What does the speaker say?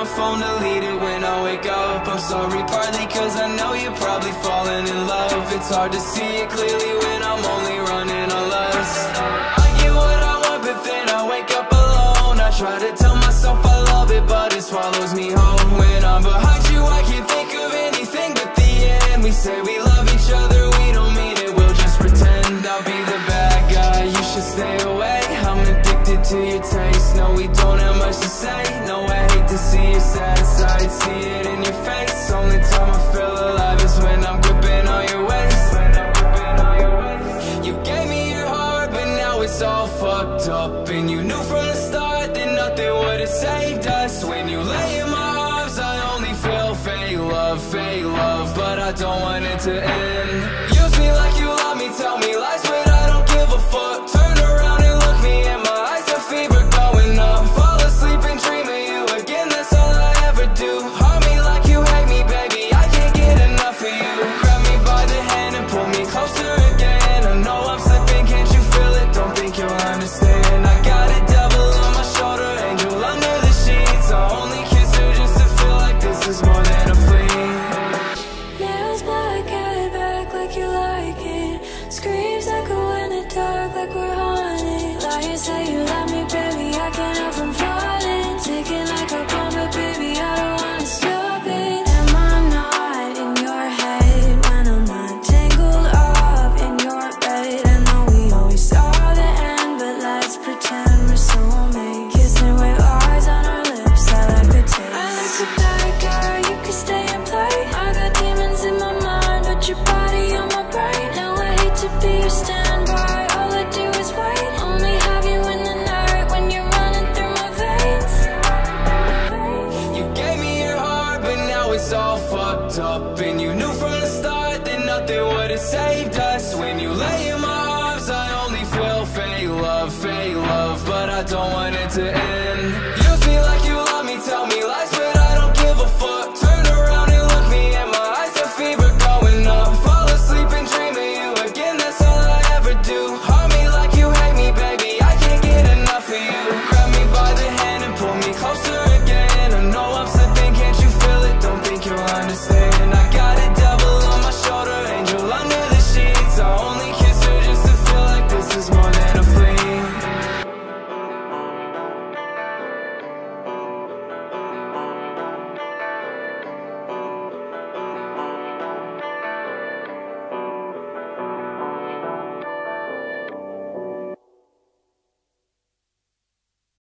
phone, delete it when I wake up. I'm sorry partly cause I know you're probably falling in love. It's hard to see it clearly when I'm only running on lust. I get what I want but then I wake up alone. I try to tell myself I love it but it swallows me whole. When I'm behind you I can't think of anything but the end. We say we love each other, we don't mean it, we'll just pretend. I'll be the bad guy, you should stay away. I'm addicted to your taste, no we don't have much to say. No, I hate to see your sad side, see it in your face. Only time I feel alive is when I'm gripping on your waist. You gave me your heart but now it's all fucked up. And you knew from the start that nothing would have saved us. When you lay in my arms I only feel fake love, but I don't want it to end. Use me like you love me, tell me lies but I don't give a fuck. Turn around and look me in my eyes, the fever going up. Fall asleep and dream of you again, that's all I ever do. Harm me like you hate me, baby, I can't get enough of you. Grab me by the hand and pull me closer again. I know I'm slipping, can't you feel it? Don't think you'll understand. I got a devil on my shoulder, angel under the sheets. I only kiss her just to feel like this is more than a flea. Nails black, head back like you like it. Screams echo in the dark like we're haunted. Liars say you love me, baby, I can't help from falling. Ticking like a bomb, but baby, I don't wanna stop it. Am I not in your head when I'm not tangled up in your bed? I know we always saw the end, but let's pretend we're soulmates. Kissing with eyes on our lips, I like the taste. I like a bad guy, you can stay and play. I got demons in my mind, but your body on my brain. Now I hate to be your standby, all I do is wait. Only have you in the night when you're running through my veins. You gave me your heart but now it's all fucked up. And you knew from the start that nothing would have saved